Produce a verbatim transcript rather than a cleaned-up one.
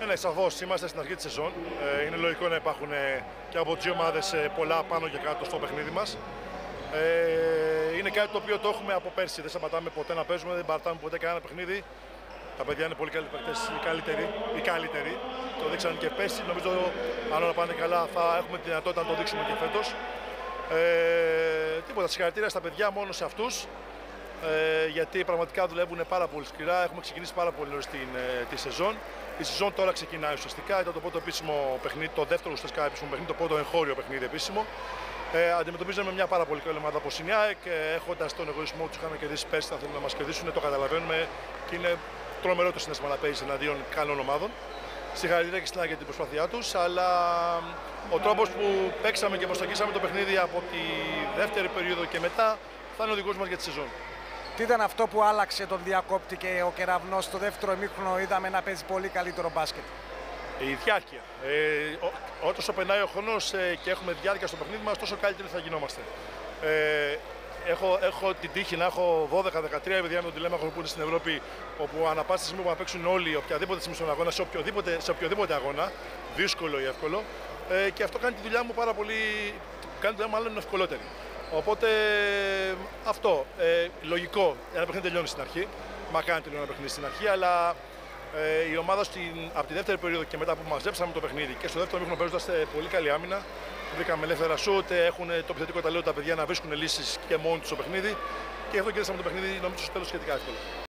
Ναι, ναι, σαφώς είμαστε στην αρχή της σεζόν. Ε, είναι λογικό να υπάρχουν ε, και από τις δύο ομάδες ε, πολλά πάνω και κάτω στο παιχνίδι μας. Ε, είναι κάτι το οποίο το έχουμε από πέρσι. Δεν σταματάμε ποτέ να παίζουμε, δεν πατάμε ποτέ κανένα παιχνίδι. Τα παιδιά είναι πολύ καλοί παίκτες, οι καλύτεροι, οι καλύτεροι. Το δείξαν και πέρσι. Νομίζω αν όλα πάνε καλά θα έχουμε τη δυνατότητα να το δείξουμε και φέτος. Ε, τίποτα, συγχαρητήρια στα παιδιά, μόνο σε αυτούς. Ε, γιατί πραγματικά δουλεύουν πάρα πολύ σκληρά. Έχουμε ξεκινήσει πάρα πολύ νωρίς την, ε, τη σεζόν. Η σεζόν τώρα ξεκινάει ουσιαστικά. Ήταν το πρώτο επίσημο παιχνίδι, το δεύτερο ουσιαστικά επίσημο παιχνίδι, το πρώτο εγχώριο παιχνίδι επίσημο. Ε, αντιμετωπίζαμε μια πάρα πολύ καλή ομάδα από η ΑΕΚ. Έχοντας τον εγωισμό του, είχαμε κερδίσει πέρσι, θα θέλουν να μας κερδίσουν. Το καταλαβαίνουμε και είναι τρομερό το συναίσθημα να παίζει εναντίον καλών ομάδων. Συγχαρητήρια και στην ΑΕΚ για την προσπάθειά τους. Αλλά ο τρόπος που παίξαμε και προσεγγίσαμε το παιχνίδι από τη δεύτερη περίοδο και μετά θα είναι ο δικός μας για τη σεζόν. Τι ήταν αυτό που άλλαξε τον διακόπτη και ο Κεραυνός στο δεύτερο ημίχρονο είδαμε να παίζει πολύ καλύτερο μπάσκετ? Η διάρκεια. Ε, όσο περνάει ο χρόνος ε, και έχουμε διάρκεια στο παιχνίδι μας, τόσο καλύτεροι θα γινόμαστε. Ε, έχω, έχω την τύχη να έχω δώδεκα δεκατρία παιδιά με τον τηλέμα που είναι στην Ευρώπη, όπου ανά πάσα στιγμή που να παίξουν όλοι οποιαδήποτε στιγμή στον αγώνα, σε οποιοδήποτε, σε οποιοδήποτε αγώνα, δύσκολο ή εύκολο. Ε, και αυτό κάνει τη δουλειά μου πάρα πολύ, κάνει τη δουλειά μου μάλλον ευκολότερη. Οπότε αυτό, ε, λογικό, ένα παιχνίδι τελειώνει στην αρχή, μακάρι τελειώνει ένα παιχνίδι στην αρχή, αλλά ε, η ομάδα στην, από τη δεύτερη περίοδο και μετά που μαζέψαμε το παιχνίδι και στο δεύτερο μήχρονο παίζοντας πολύ καλή άμυνα, βρήκαμε ελεύθερα σούτ, έχουν το επιθετικό ταλέντο τα παιδιά να βρίσκουν λύσεις και μόνοι τους στο παιχνίδι και αυτό κερδίσαμε το παιχνίδι νομίζω στο τέλος σχετικά εύκολα.